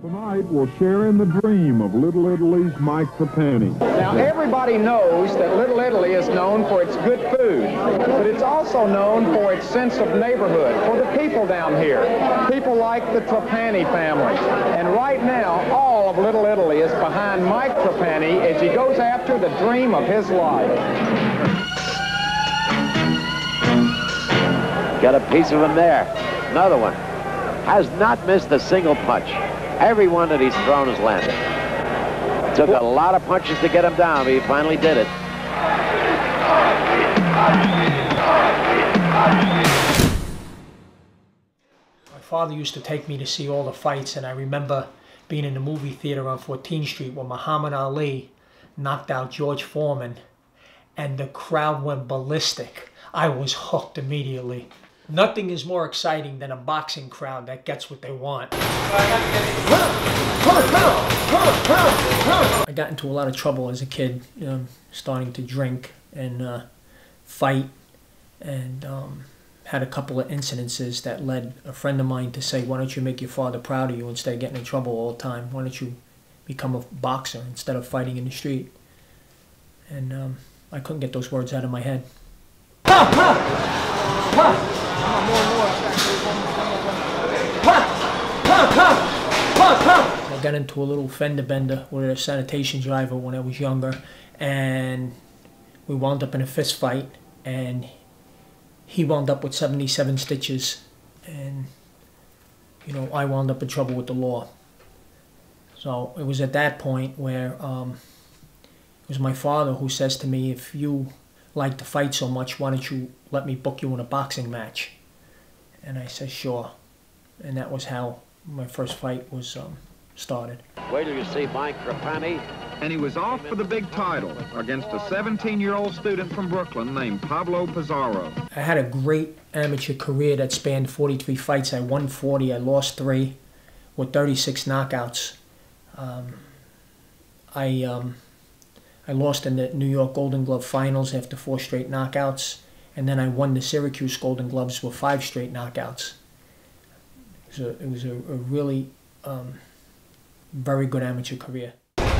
Tonight, we'll share in the dream of Little Italy's Mike Trapani. Now, everybody knows that Little Italy is known for its good food, but it's also known for its sense of neighborhood, for the people down here, people like the Trapani family. And right now, all of Little Italy is behind Mike Trapani as he goes after the dream of his life. Got a piece of him there. Another one. Has not missed a single punch. Every one that he's thrown has landed. Took a lot of punches to get him down, but he finally did it. My father used to take me to see all the fights, and I remember being in the movie theater on 14th Street when Muhammad Ali knocked out George Foreman, and the crowd went ballistic. I was hooked immediately. Nothing is more exciting than a boxing crowd that gets what they want. I got into a lot of trouble as a kid, starting to drink and fight, and had a couple of incidences that led a friend of mine to say, why don't you make your father proud of you instead of getting in trouble all the time? Why don't you become a boxer instead of fighting in the street? And I couldn't get those words out of my head. I got into a little fender bender with a sanitation driver when I was younger, and we wound up in a fist fight, and he wound up with 77 stitches, and I wound up in trouble with the law. So it was at that point where it was my father who says to me, if you like to fight so much, why don't you let me book you in a boxing match? And I said, sure. And that was how my first fight was started. Wait till you see Mike Trapani. And he was off for the big title against a 17-year-old student from Brooklyn named Pablo Pizarro. I had a great amateur career that spanned 43 fights. I won 40, I lost 3 with 36 knockouts. I lost in the New York Golden Glove finals after 4 straight knockouts, and then I won the Syracuse Golden Gloves with 5 straight knockouts. It was a really very good amateur career.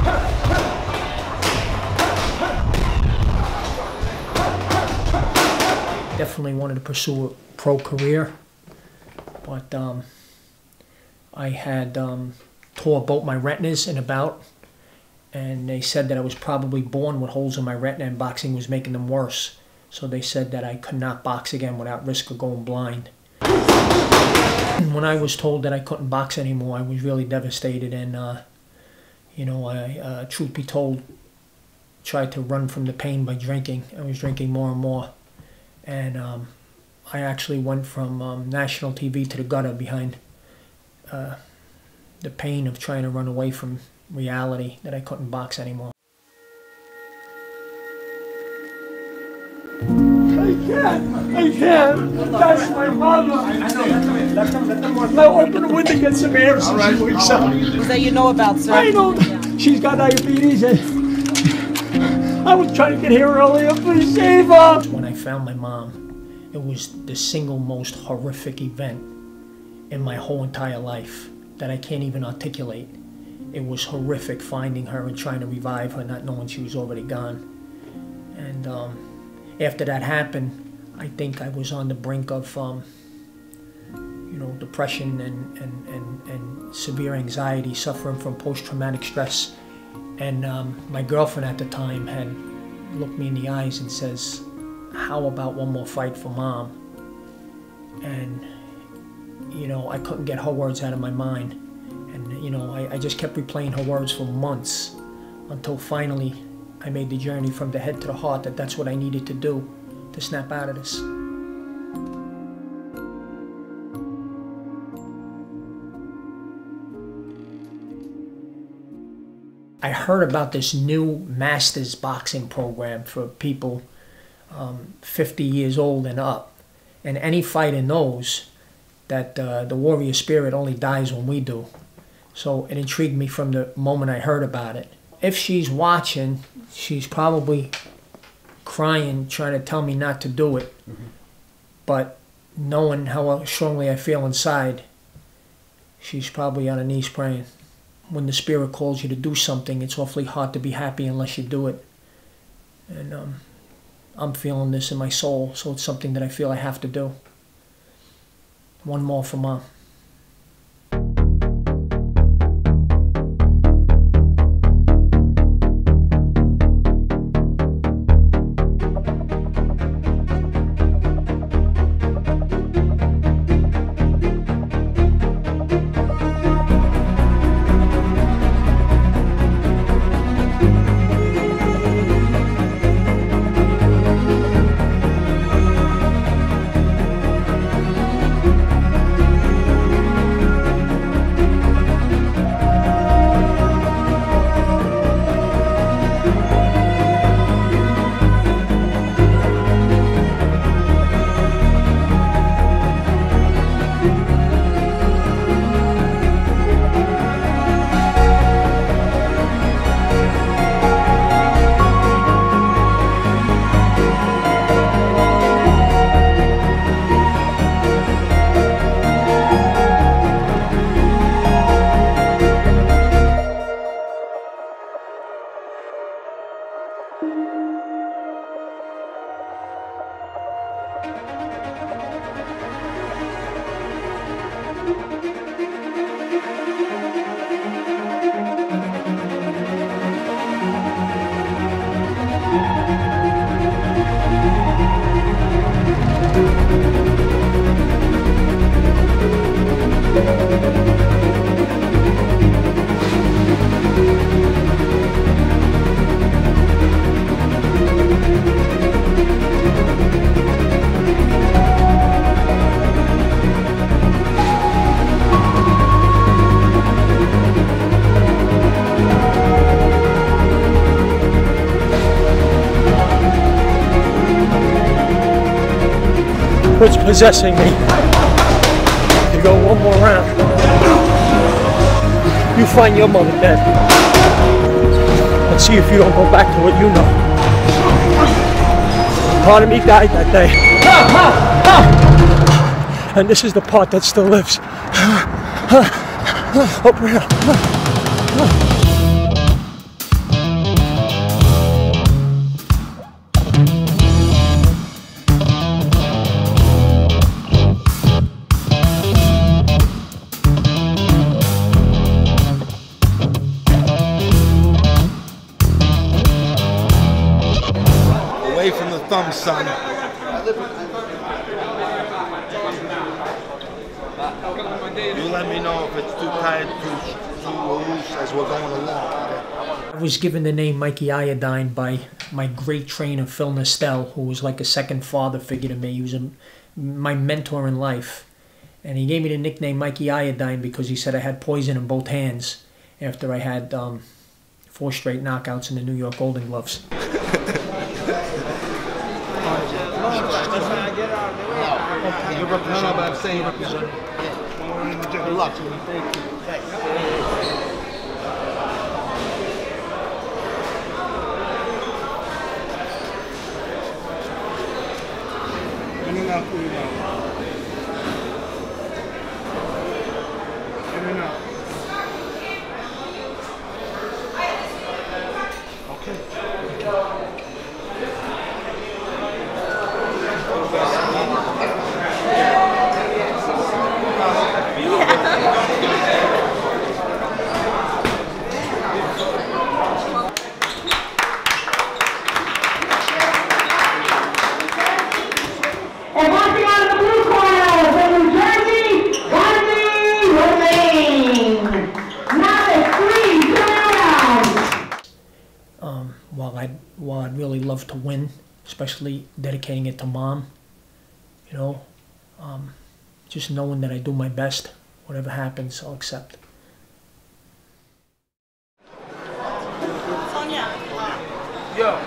Definitely wanted to pursue a pro career, but I had tore both my retinas in a bout, and they said that I was probably born with holes in my retina and boxing was making them worse. So they said that I could not box again without risk of going blind. And when I was told that I couldn't box anymore, I was really devastated, and I, truth be told, tried to run from the pain by drinking. I was drinking more and more, and I actually went from national TV to the gutter behind the pain of trying to run away from reality that I couldn't box anymore. I can't. That's my mother. Now open the window and get some air so she wakes up. Who's that you know about, sir? I know. She's got diabetes, and I was trying to get here earlier. Please save her. When I found my mom, it was the single most horrific event in my whole entire life that I can't even articulate. It was horrific finding her and trying to revive her, not knowing she was already gone. And after that happened, I think I was on the brink of, depression and severe anxiety, suffering from post-traumatic stress. And my girlfriend at the time had looked me in the eyes and says, how about one more fight for Mom? And, I couldn't get her words out of my mind. And, I just kept replaying her words for months until finally I made the journey from the head to the heart that that's what I needed to do to snap out of this. I heard about this new Masters boxing program for people 50 years old and up. And any fighter knows that the warrior spirit only dies when we do. So it intrigued me from the moment I heard about it. If she's watching, she's probably crying, trying to tell me not to do it. But knowing how strongly I feel inside, she's probably on her knees praying. when the Spirit calls you to do something, it's awfully hard to be happy unless you do it. And I'm feeling this in my soul, so it's something that I feel I have to do. One more for Mom. What's possessing me? You go one more round. You find your mother dead. Let's see if you don't go back to what you know. Part of me died that day. And this is the part that still lives. Open it up. Away from the thumb, son. You let me know if it's too tight, too loose as we're going along. I was given the name Mikey Iodine by my great trainer, Phil Nestel, who was like a second father figure to me. He was my mentor in life. And he gave me the nickname Mikey Iodine because he said I had poison in both hands after I had 4 straight knockouts in the New York Golden Gloves. No, but I'm saying good luck. While I'd really love to win, especially dedicating it to Mom, you know, just knowing that I do my best, whatever happens, I'll accept. Yo.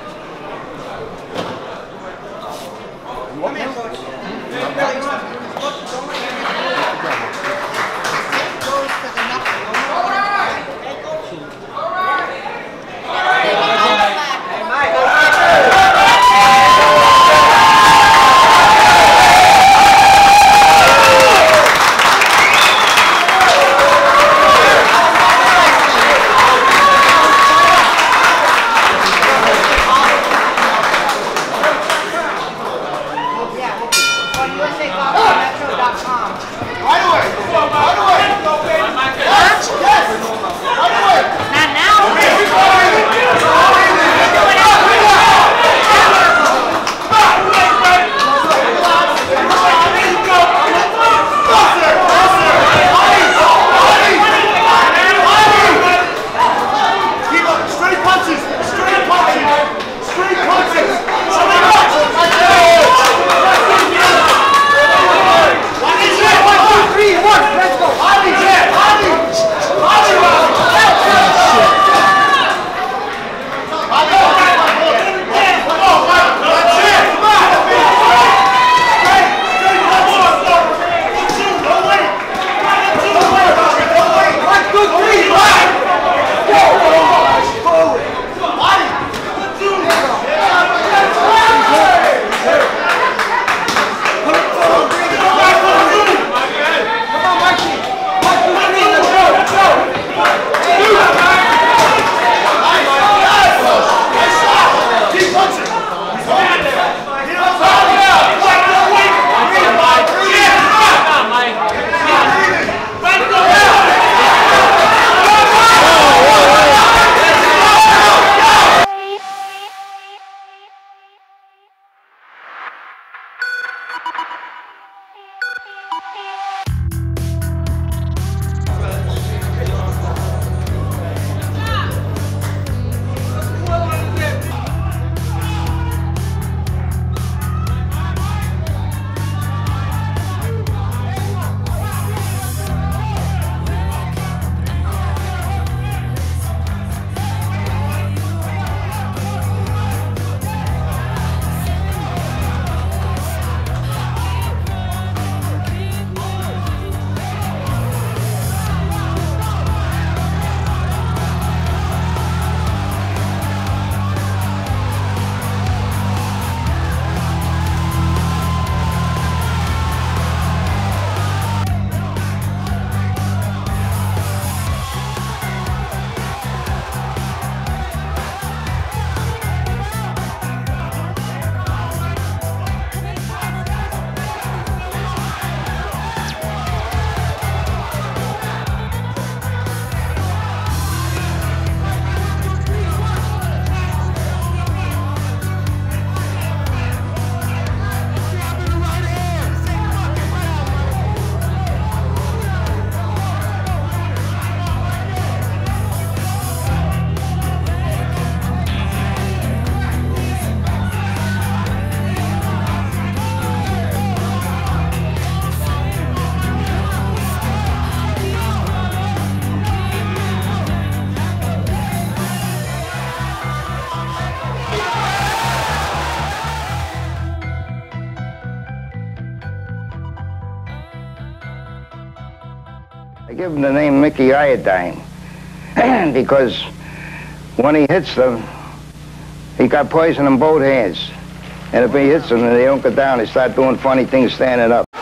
I give him the name Mickey Iodine because when he hits them, he got poison in both hands. And if he hits them and they don't go down, they start doing funny things standing up.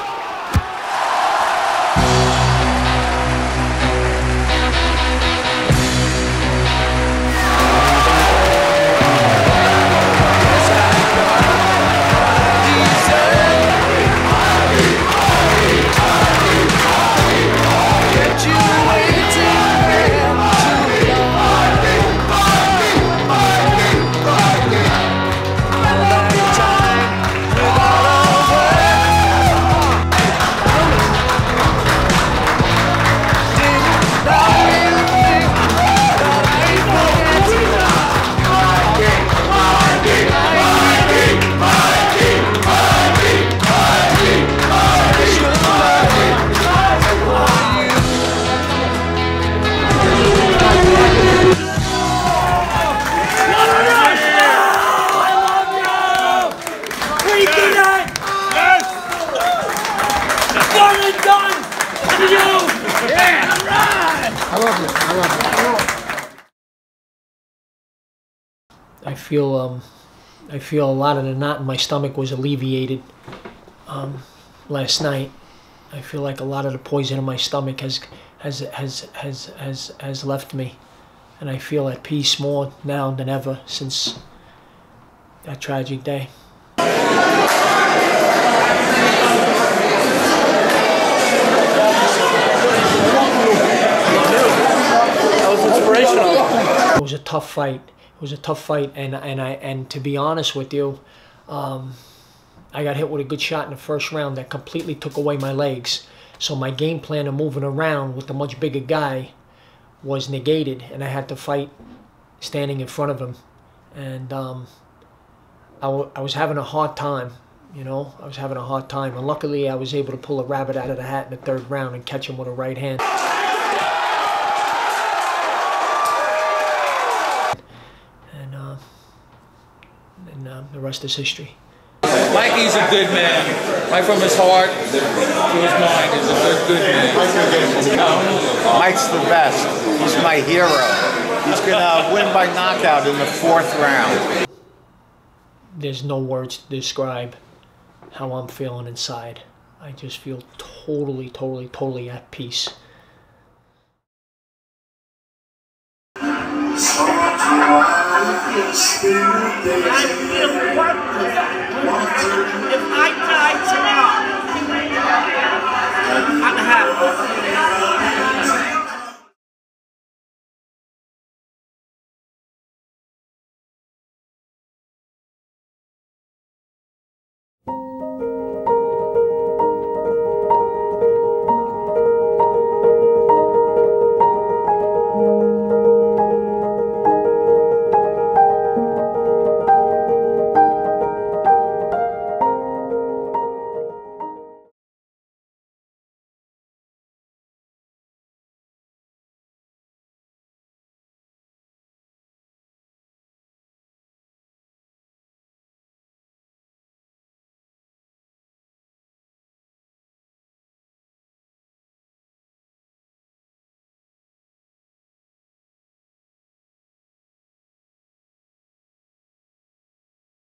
I feel a lot of the knot in my stomach was alleviated last night. I feel like a lot of the poison in my stomach has left me, and I feel at peace more now than ever since that tragic day. That was inspirational. It was a tough fight. It was a tough fight, and to be honest with you, I got hit with a good shot in the first round that completely took away my legs. So my game plan of moving around with the much bigger guy was negated, and I had to fight standing in front of him. And I was having a hard time, you know. I was having a hard time, and luckily I was able to pull a rabbit out of the hat in the third round and catch him with a right hand. The rest is history. Mikey's a good man. Right from his heart to his mind is a good man. Mike's the best. He's my hero. He's gonna win by knockout in the 4th round. There's no words to describe how I'm feeling inside. I just feel totally at peace. I feel what